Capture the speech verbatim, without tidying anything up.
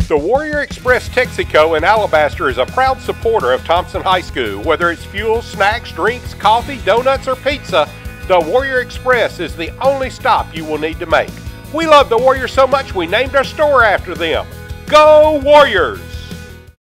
The Warrior Express Texaco in Alabaster is a proud supporter of Thompson High School. Whether it's fuel, snacks, drinks, coffee, donuts, or pizza, the Warrior Express is the only stop you will need to make. We love the Warriors so much we named our store after them. Go Warriors!